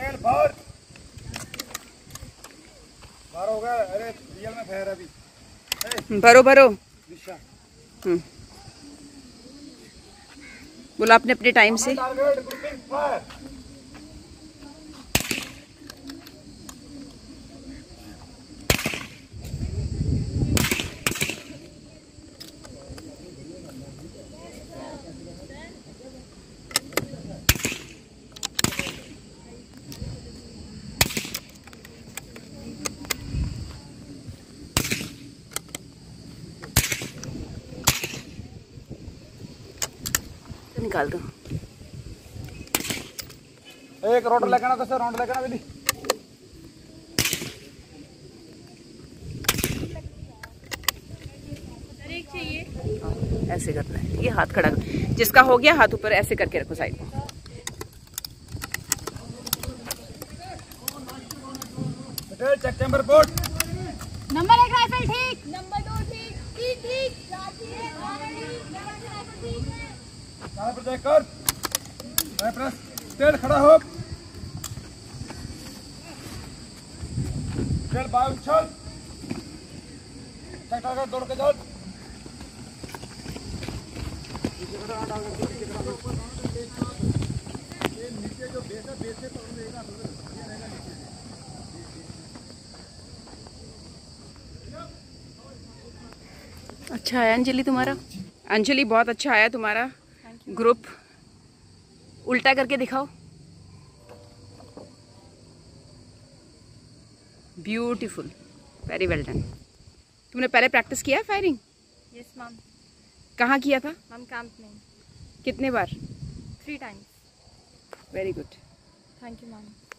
Second for बार हो गया। अरे रियल में फेर अभी भरो भरो। दिशा बोला आपने अपने टाइम से। Target grouping fire. निकाल दो। एक राउंड लेके आना, तो राउंड लेके आना बेली। ऐसे करना है, ये हाथ खड़ा कर। जिसका हो गया हाथ ऊपर ऐसे करके रखो साइड में। Check chamber report. Number 1 rifle ठीक, नंबर 2 ठीक, 3 ठीक, 4 ठीक, सारे पर चेक कर। प्रेस तेल खड़ा हो। तेल बाहर उछल। चेक कर दौड़ के जाओ। नीचे जो बेस है, बेस से पकड़ लेगा, ये रहेगा नीचे। अच्छा है अंजलि तुम्हारा। अंजलि बहुत अच्छा आया तुम्हारा ग्रुप। उल्टा करके दिखाओ। Beautiful, very well done. तुमने पहले प्रैक्टिस किया फायरिंग? Yes ma'am. कहाँ किया था? मैम कैंप में। कितने बार? 3 times. Very good. Thank you ma'am.